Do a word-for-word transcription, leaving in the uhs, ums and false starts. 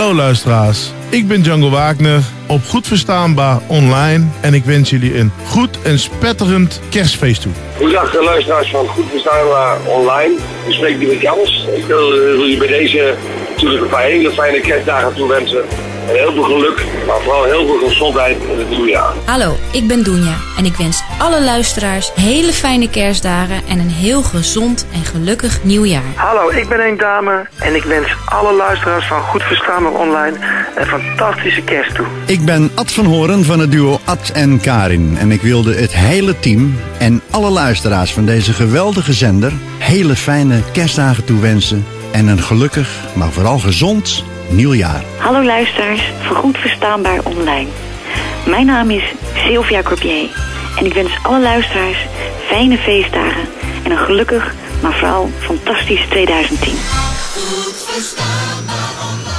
Hallo luisteraars, ik ben Django Wagner, op Goed Verstaanbaar online en ik wens jullie een goed en spetterend kerstfeest toe. Goedendag luisteraars van Goed Verstaanbaar online. Ik spreek hier met Jans. Ik wil, wil je bij deze natuurlijk een paar hele fijne kerstdagen toewensen. En heel veel geluk, maar vooral heel veel gezondheid in het nieuwe jaar. Hallo, ik ben Doenja en ik wens alle luisteraars hele fijne kerstdagen en een heel gezond en gelukkig nieuwjaar. Hallo, ik ben een dame en ik wens alle luisteraars van Goed Verstaanbaar online een fantastische kerst toe. Ik ben Ad van Horen van het duo Ad en Karin en ik wilde het hele team en alle luisteraars van deze geweldige zender hele fijne kerstdagen toewensen en een gelukkig, maar vooral gezond nieuwjaar. Hallo luisteraars van Goed Verstaanbaar online. Mijn naam is Sylvia Corbier en ik wens alle luisteraars fijne feestdagen en een gelukkig, maar vooral fantastisch tweeduizend tien. Goed Verstaanbaar online.